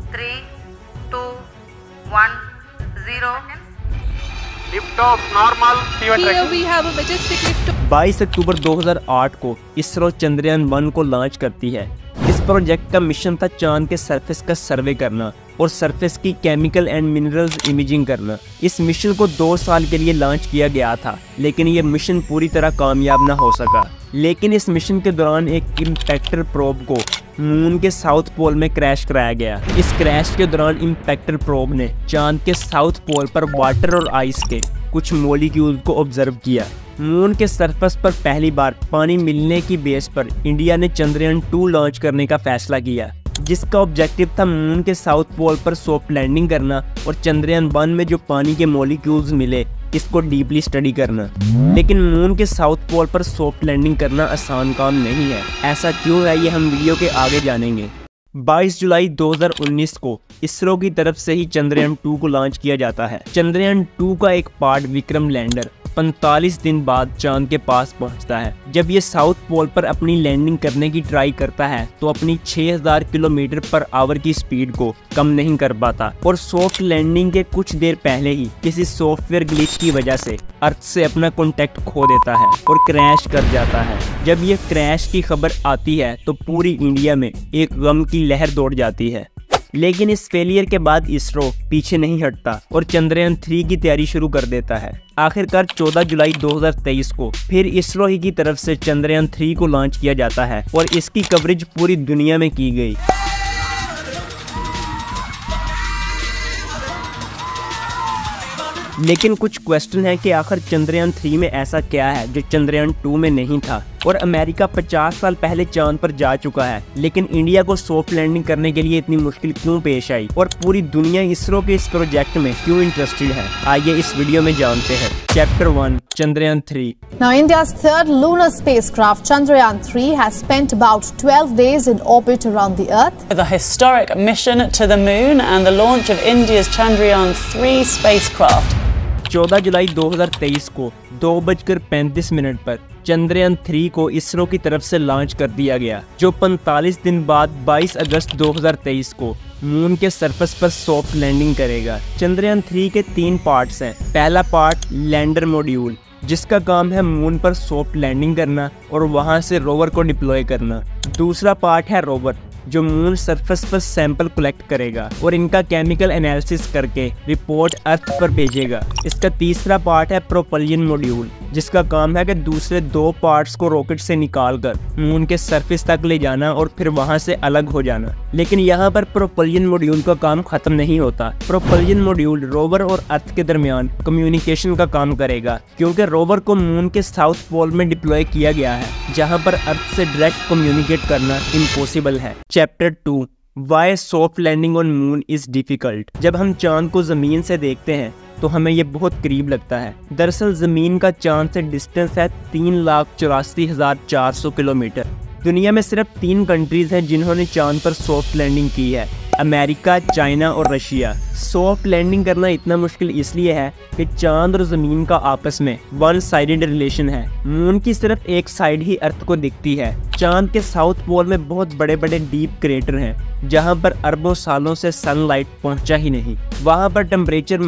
3, 2, 1, 0. Lift off normal. Here we have a majestic lift. 22 अक्टूबर 2008 को इसरो चंद्रयान 1 को लॉन्च करती है। इस प्रोजेक्ट का मिशन था चांद के सरफेस का सर्वे करना और सरफेस की केमिकल एंड मिनरल्स इमेजिंग करना। इस मिशन को 2 साल के लिए लॉन्च किया गया था, लेकिन ये मिशन पूरी तरह कामयाब ना हो सका। लेकिन इस मिशन के दौरान एक इम्पैक्टर प्रोब को मून के साउथ पोल में क्रैश कराया गया। इस क्रैश के दौरान इम्पैक्टर प्रोब ने चांद के साउथ पोल पर वाटर और आइस के कुछ मॉलिक्यूल को ऑब्जर्व किया। मून के सरफेस पर पहली बार पानी मिलने की बेस पर इंडिया ने चंद्रयान 2 लॉन्च करने का फैसला किया, जिसका ऑब्जेक्टिव था मून के साउथ पोल पर सॉफ्ट लैंडिंग करना और चंद्रयान 1 में जो पानी के मॉलिक्यूल्स मिले इसको डीपली स्टडी करना। लेकिन मून के साउथ पोल पर सॉफ्ट लैंडिंग करना आसान काम नहीं है। ऐसा क्यों है, ये हम वीडियो के आगे जानेंगे। 22 जुलाई 2019 को इसरो की तरफ से ही चंद्रयान 2 को लॉन्च किया जाता है। चंद्रयान 2 का एक पार्ट विक्रम लैंडर 45 दिन बाद चांद के पास पहुंचता है। जब ये साउथ पोल पर अपनी लैंडिंग करने की ट्राई करता है तो अपनी 6000 किलोमीटर पर आवर की स्पीड को कम नहीं कर पाता और सॉफ्ट लैंडिंग के कुछ देर पहले ही किसी सॉफ्टवेयर ग्लिच की वजह से अर्थ से अपना कॉन्टेक्ट खो देता है और क्रैश कर जाता है। जब ये क्रैश की खबर आती है तो पूरी इंडिया में एक गम की लहर दौड़ जाती है। लेकिन इस फेलियर के बाद इसरो पीछे नहीं हटता और चंद्रयान 3 की तैयारी शुरू कर देता है। आखिरकार 14 जुलाई 2023 को फिर इसरो ही की तरफ से चंद्रयान 3 को लॉन्च किया जाता है और इसकी कवरेज पूरी दुनिया में की गई। लेकिन कुछ क्वेश्चन है कि आखिर चंद्रयान 3 में ऐसा क्या है जो चंद्रयान 2 में नहीं था। और अमेरिका 50 साल पहले चांद पर जा चुका है, लेकिन इंडिया को सॉफ्ट लैंडिंग करने के लिए इतनी मुश्किल क्यों पेश आई और पूरी दुनिया इसरो के इस प्रोजेक्ट में क्यों इंटरेस्टेड है, आइए इस वीडियो में जानते हैं। Chapter 1, Chandrayaan 3। Now, India's third lunar spacecraft, Chandrayaan 3, has spent about 12 days in orbit around the Earth. With a historic mission to the moon and the launch of India's Chandrayaan 3 spacecraft. 14 जुलाई 2023 को 2:35 पर चंद्रयान 3 को इसरो की तरफ से लॉन्च कर दिया गया, जो 45 दिन बाद 22 अगस्त 2023 को मून के सरफेस पर सॉफ्ट लैंडिंग करेगा। चंद्रयान 3 के 3 पार्ट्स हैं। पहला पार्ट लैंडर मॉड्यूल, जिसका काम है मून पर सॉफ्ट लैंडिंग करना और वहां से रोवर को डिप्लॉय करना। दूसरा पार्ट है रोवर, जो मून सरफेस पर सैंपल कलेक्ट करेगा और इनका केमिकल एनालिसिस करके रिपोर्ट अर्थ पर भेजेगा। इसका तीसरा पार्ट है प्रोपल्जन मॉड्यूल, जिसका काम है कि दूसरे 2 पार्ट्स को रॉकेट से निकालकर मून के सरफेस तक ले जाना और फिर वहां से अलग हो जाना। लेकिन यहाँ पर प्रोपल्जन मॉड्यूल का काम खत्म नहीं होता। प्रोपल्जन मॉड्यूल रोवर और अर्थ के दरमियान कम्युनिकेशन का काम करेगा, क्योंकि रोवर को मून के साउथ पोल में डिप्लॉय किया गया है, जहाँ पर अर्थ से डायरेक्ट कम्युनिकेट करना इम्पॉसिबल है। Chapter 2, why soft landing on moon is difficult. जब हम चांद को जमीन से देखते हैं तो हमें ये बहुत करीब लगता है। दरअसल जमीन का चांद से डिस्टेंस है 3,84,400 किलोमीटर। दुनिया में सिर्फ 3 कंट्रीज हैं जिन्होंने चांद पर सॉफ्ट लैंडिंग की है, अमेरिका, चाइना और रशिया। सॉफ्ट लैंडिंग करना इतना मुश्किल इसलिए है कि चांद और जमीन का आपस में वन साइडेड रिलेशन है। मून की सिर्फ एक साइड ही अर्थ को दिखती है। चांद के साउथ पोल में बहुत बड़े बड़े डीप क्रेटर हैं, जहां पर अरबों सालों से सनलाइट पहुंचा ही नहीं। वहां पर टेम्परेचर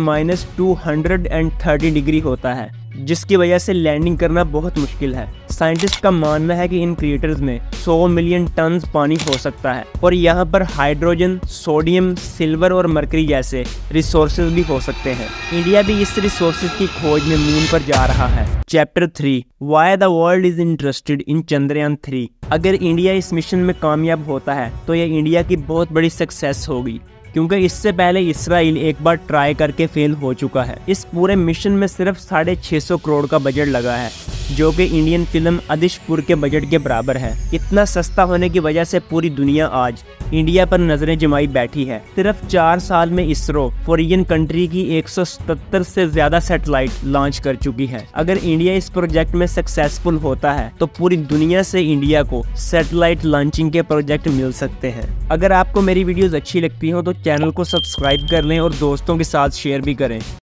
-230 डिग्री होता है, जिसकी वजह से लैंडिंग करना बहुत मुश्किल है। साइंटिस्ट का मानना है कि इन क्रिएटर्स में 100 मिलियन टन पानी हो सकता है और यहाँ पर हाइड्रोजन, सोडियम, सिल्वर और मरकरी जैसे रिसोर्सेज भी हो सकते हैं। इंडिया भी इस रिसोर्सेज की खोज में मून पर जा रहा है। Chapter 3, why the world is interested in Chandrayaan 3। अगर इंडिया इस मिशन में कामयाब होता है तो यह इंडिया की बहुत बड़ी सक्सेस होगी, क्योंकि इससे पहले इसराइल एक बार ट्राई करके फेल हो चुका है। इस पूरे मिशन में सिर्फ 650 करोड़ का बजट लगा है, जो कि इंडियन फिल्म आदिशपुर के बजट के बराबर है। इतना सस्ता होने की वजह से पूरी दुनिया आज इंडिया पर नजरें जमाई बैठी है। सिर्फ 4 साल में इसरो फॉरेन कंट्री की 177 से ज्यादा सैटेलाइट लॉन्च कर चुकी है। अगर इंडिया इस प्रोजेक्ट में सक्सेसफुल होता है तो पूरी दुनिया से इंडिया को सैटेलाइट लॉन्चिंग के प्रोजेक्ट मिल सकते हैं। अगर आपको मेरी वीडियोस अच्छी लगती हो तो चैनल को सब्सक्राइब कर लें और दोस्तों के साथ शेयर भी करें।